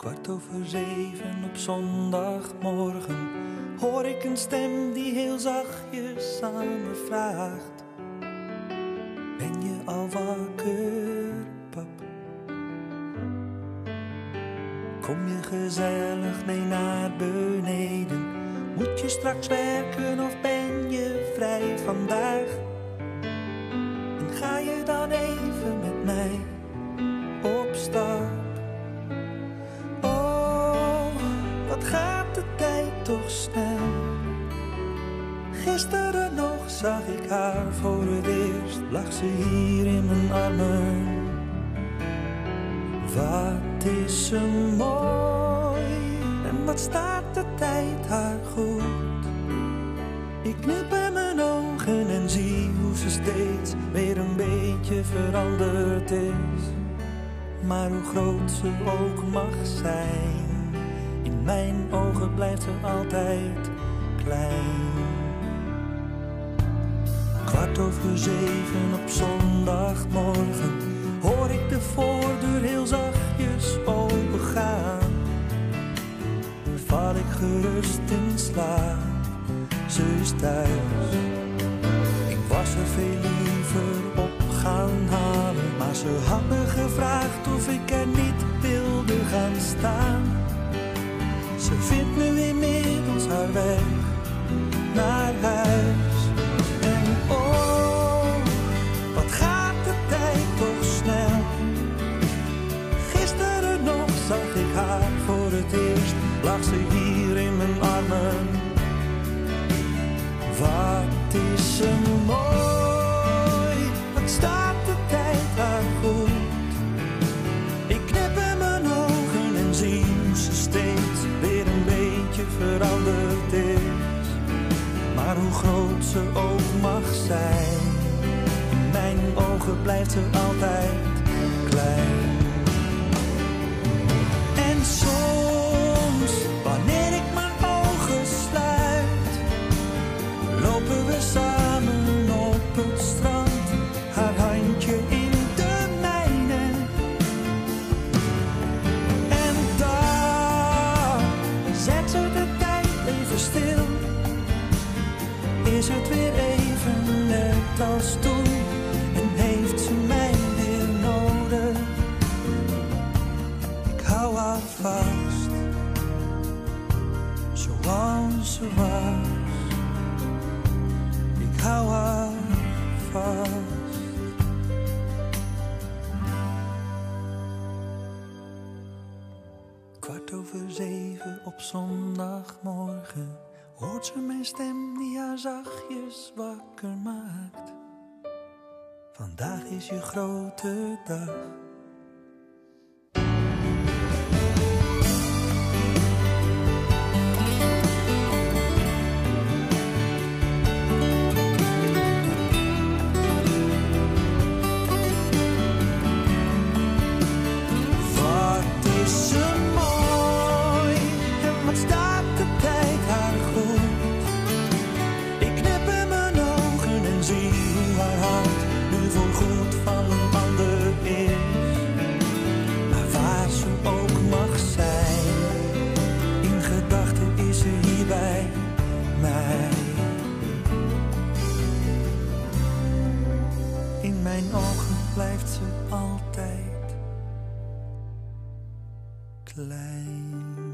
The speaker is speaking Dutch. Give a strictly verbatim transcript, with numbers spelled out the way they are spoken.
Kwart over zeven op zondagmorgen hoor ik een stem die heel zachtjes aan me vraagt: ben je al wakker, pap? Kom je gezellig mee naar beneden? Moet je straks werken of ben je vrij vandaag? En ga je dan even met mij op stap? Oh, wat gaat de tijd toch snel. Gisteren nog zag ik haar voor het eerst, lag ze hier in mijn armen. Wat is ze mooi en wat staat de tijd haar goed. Ik knip in mijn ogen en zie hoe ze steeds weer een beetje veranderd is. Maar hoe groot ze ook mag zijn, in mijn ogen blijft ze altijd klein. Kwart over zeven op zondagmorgen hoor ik de voordeur heel zachtjes opengaan. Val ik gerust in slaap, ze is thuis. Ik was er veel liever op gaan halen, maar ze had me gevraagd of ik er niet wilde gaan staan. Ze vindt nu inmiddels haar weg naar huis. En oh, wat gaat de tijd toch snel. Gisteren nog zag ik haar voor het eerst, lag ze hier in mijn armen. Wat is ze mooi, wat staat de tijd haar goed. Ik knip in mijn ogen en zie hoe ze steeds weer een beetje veranderd is. Maar hoe groot ze ook mag zijn, in mijn ogen blijft ze altijd klein. En soms, wanneer ik mijn ogen sluit, lopen we samen op het strand, haar handje in de mijne. En daar zet ze de tijd even stil. Is het weer even net als toen en heeft ze mij weer nodig. Ik hou haar vast, zoals ze was. Ik hou haar vast. Kwart over zeven op zondagmorgen hoort ze mijn stem die haar zachtjes wakker maakt. Vandaag is je grote dag. In mijn ogen blijft ze altijd klein.